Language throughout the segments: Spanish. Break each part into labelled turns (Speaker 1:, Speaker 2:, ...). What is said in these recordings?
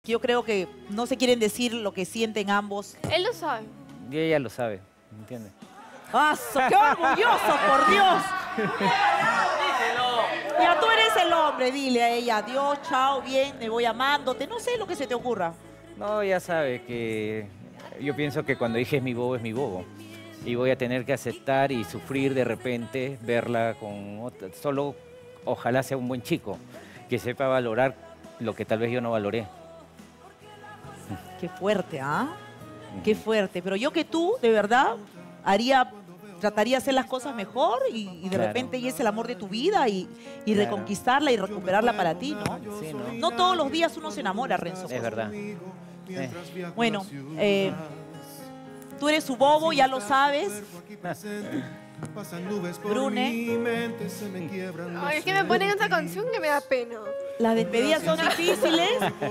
Speaker 1: Yo creo que no se quieren decir lo que sienten ambos.
Speaker 2: Él lo sabe.
Speaker 3: Y ella lo sabe, ¿me entiendes?
Speaker 1: ¡Ah, qué orgulloso, por Dios! Ya tú eres el hombre, dile a ella, adiós, chao, bien, me voy amándote. No sé lo que se te ocurra.
Speaker 3: No, ya sabe que yo pienso que cuando dije es mi bobo, es mi bobo. Y voy a tener que aceptar y sufrir de repente, verla con otra. Solo ojalá sea un buen chico, que sepa valorar lo que tal vez yo no valoré.
Speaker 1: Qué fuerte, ¿ah? Qué fuerte. Pero yo que tú, de verdad, trataría de hacer las cosas mejor y de
Speaker 3: Claro.
Speaker 1: repente ella es el amor de tu vida y
Speaker 3: Claro.
Speaker 1: reconquistarla y recuperarla para ti, ¿no?
Speaker 3: Sí, ¿no?
Speaker 1: No todos los días uno se enamora, Renzo.
Speaker 3: Es verdad.
Speaker 1: Bueno, tú eres su bobo, ya lo sabes. Brune.
Speaker 2: Ay, es que me ponen esa canción que me da pena.
Speaker 1: Las despedidas son difíciles.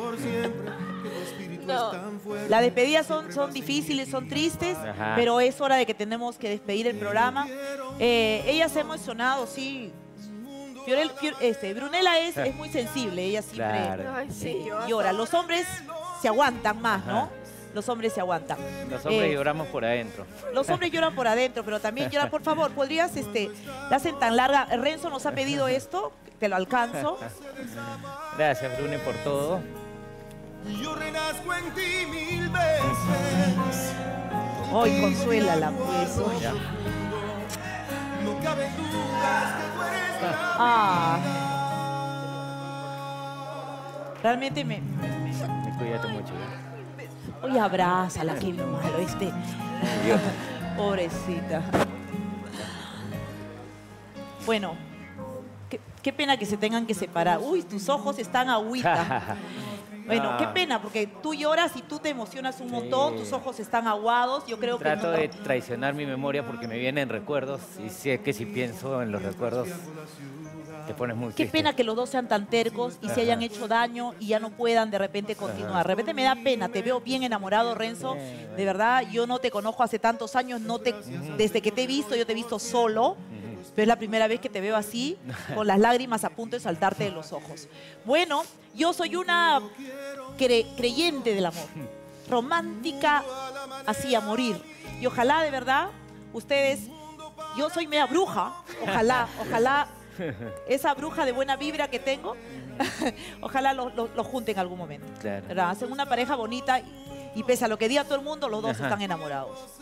Speaker 2: No.
Speaker 1: Las despedidas son difíciles, son tristes,
Speaker 3: Ajá.
Speaker 1: pero es hora de que tenemos que despedir el programa. Ella se ha emocionado, sí. Brunella es muy sensible, ella siempre
Speaker 3: Claro.
Speaker 2: Ay, sí, yo
Speaker 1: llora. Los hombres se aguantan más, ¿no?
Speaker 3: Ajá.
Speaker 1: Los hombres se aguantan.
Speaker 3: Los hombres
Speaker 1: Eh,
Speaker 3: lloramos por adentro.
Speaker 1: Los hombres lloran por adentro, pero también lloran. Por favor, ¿podrías, la hacen tan larga? Renzo nos ha pedido esto, te lo alcanzo.
Speaker 3: Gracias, Brune, por todo.
Speaker 4: Yo renazco en ti 1000 veces.
Speaker 1: Hoy consuélala, pues. Uy.
Speaker 3: Ya.
Speaker 4: No cabe dudas que tú eres
Speaker 1: Ah. Realmente
Speaker 3: Cuídate mucho. ¿Ya?
Speaker 1: Oye, abrázala, qué malo Pobrecita. Bueno, qué pena que se tengan que separar. Uy, tus ojos están agüita. Bueno, qué pena, porque tú lloras y tú te emocionas un montón, tus ojos están aguados. Yo creo que
Speaker 3: Trato
Speaker 1: no.
Speaker 3: de traicionar mi memoria porque me vienen recuerdos y sé que si pienso en los recuerdos te pones muy
Speaker 1: Qué
Speaker 3: triste.
Speaker 1: pena que los dos sean tan tercos y se hayan hecho daño y ya no puedan de repente continuar. De repente me da pena, te veo bien enamorado, Renzo. De verdad, yo no te conozco hace tantos años, desde que te he visto, yo te he visto solo. Pero es la primera vez que te veo así, con las lágrimas a punto de saltarte de los ojos. Bueno, yo soy una creyente del amor, romántica así a morir. Y ojalá, de verdad, ustedes, yo soy media bruja, ojalá esa bruja de buena vibra que tengo, ojalá lo junten en algún momento.
Speaker 3: Claro.
Speaker 1: ¿Verdad? Hacen una pareja bonita y pese a lo que diga todo el mundo, los dos
Speaker 3: Ajá.
Speaker 1: están enamorados.